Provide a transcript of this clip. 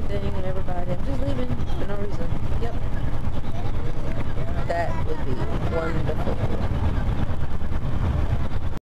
everything and everybody. I'm just leaving for no reason. Yep. That would be wonderful.